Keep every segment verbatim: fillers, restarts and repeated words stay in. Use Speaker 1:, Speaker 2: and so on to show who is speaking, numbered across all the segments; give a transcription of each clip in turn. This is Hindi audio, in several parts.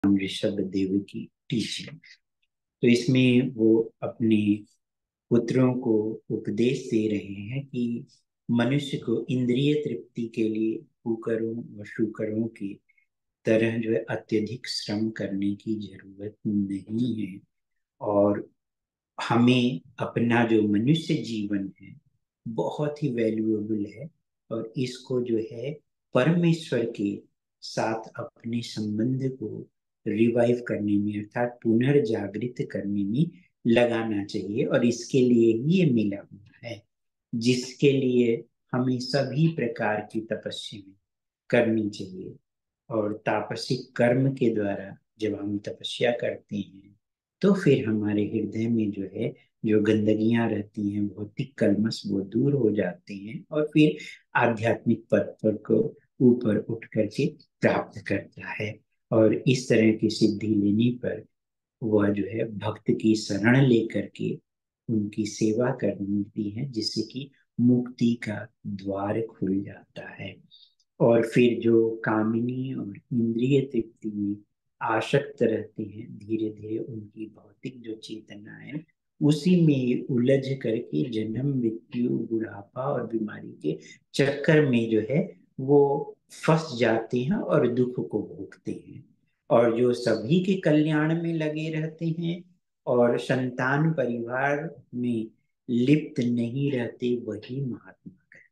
Speaker 1: ऋषभ देव की टीचिंग। तो इसमें वो अपने पुत्रों को उपदेश दे रहे हैं कि मनुष्य को इंद्रिय तृप्ति के लिए कुकरों व शुकरों की तरह जो है अत्यधिक श्रम करने की जरूरत नहीं है। और हमें अपना जो मनुष्य जीवन है बहुत ही वैल्यूएबल है, और इसको जो है परमेश्वर के साथ अपने संबंध को रिवाइव करने में अर्थात पुनर्जागृत करने में लगाना चाहिए। और इसके लिए ही ये मिला हुआ है, जिसके लिए हमें सभी प्रकार की तपस्या करनी चाहिए। और तापसिक कर्म के द्वारा जब हम तपस्या करते हैं तो फिर हमारे हृदय में जो है जो गंदगियां रहती हैं, भौतिक कल्मश, वो दूर हो जाते हैं और फिर आध्यात्मिक पद पर को ऊपर उठ करके प्राप्त करता है। और इस तरह की सिद्धि लेने पर वह जो है भक्त की शरण लेकर के उनकी सेवा करती है, जिससे कि मुक्ति का द्वार खुल जाता है। और फिर जो कामिनी और इंद्रिय तृप्ति में आसक्त रहते हैं, धीरे धीरे उनकी भौतिक जो चेतना है उसी में उलझ करके जन्म, मृत्यु, बुढ़ापा और बीमारी के चक्कर में जो है वो फंस जाते हैं और दुख को भोगते हैं। और जो सभी के कल्याण में लगे रहते हैं और संतान परिवार में लिप्त नहीं रहते, वही महात्मा है।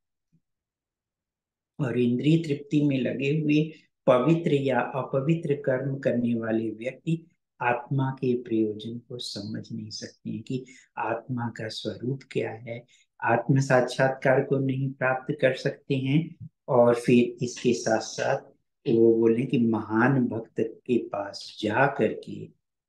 Speaker 1: और इंद्रिय तृप्ति में लगे हुए पवित्र या अपवित्र कर्म करने वाले व्यक्ति आत्मा के प्रयोजन को समझ नहीं सकते हैं कि आत्मा का स्वरूप क्या है, आत्म साक्षात्कार को नहीं प्राप्त कर सकते हैं। और फिर इसके साथ साथ वो बोले कि महान भक्त के पास जा करके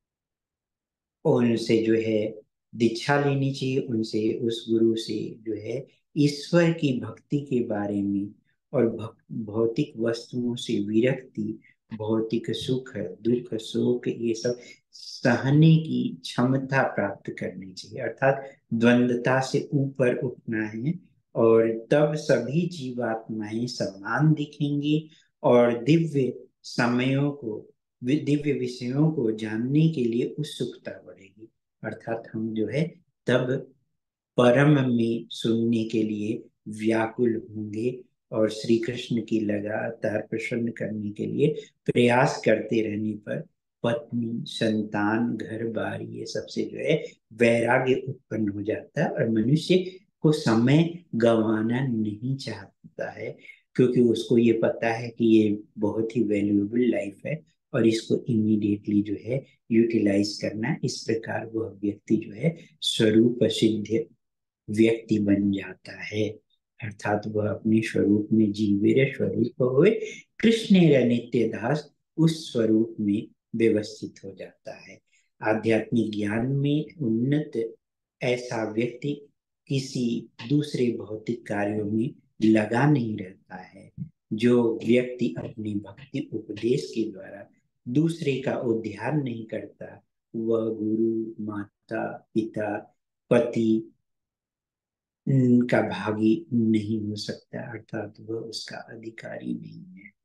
Speaker 1: उनसे जो है दीक्षा लेनी चाहिए, उनसे, उस गुरु से जो है ईश्वर की भक्ति के बारे में और भौतिक वस्तुओं से विरक्ति, भौतिक सुख, दुख, शोक, ये सब सहने की क्षमता प्राप्त करनी चाहिए। अर्थात द्वंद्वता से ऊपर उठना है, और तब सभी जीवात्माएं समान दिखेंगी और दिव्य समयों को, दिव्य विषयों को जानने के लिए उत्सुकता बढ़ेगी। अर्थात हम जो है तब परम में सुनने के लिए व्याकुल होंगे और श्री कृष्ण की लगातार प्रसन्न करने के लिए प्रयास करते रहने पर पत्नी, संतान, घर बार, ये सबसे जो है वैराग्य उत्पन्न हो जाता है और मनुष्य को समय गंवाना नहीं चाहता है, क्योंकि उसको ये पता है कि ये बहुत ही वैल्यूएबल लाइफ है और इसको इमीडिएटली जो है यूटिलाइज करना। इस प्रकार वह व्यक्ति जो है स्वरूप सिद्ध व्यक्ति बन जाता है। अर्थात वह अपने स्वरूप में जीवेर स्वरूप हुए कृष्ण नित्य दास उस स्वरूप में व्यवस्थित हो जाता है। आध्यात्मिक ज्ञान में उन्नत ऐसा व्यक्ति किसी दूसरे भौतिक कार्यों में लगा नहीं रहता है। जो व्यक्ति अपनी भक्ति उपदेश के द्वारा दूसरे का उद्धार नहीं करता, वह गुरु, माता, पिता, पति का भागी नहीं हो सकता, अर्थात वह उसका अधिकारी नहीं है।